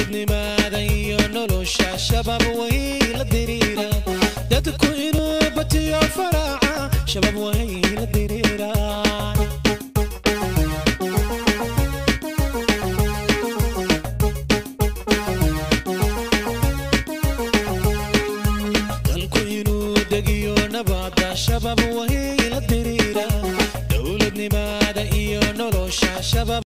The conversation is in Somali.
dowladnimada iyo nolosha shabaab way la diriira dadku inuu batiyo faraaca shabaab way la diriira dalku inuu degiyo nabada shabaab way la diriira dowladnimada iyo nolosha shabaab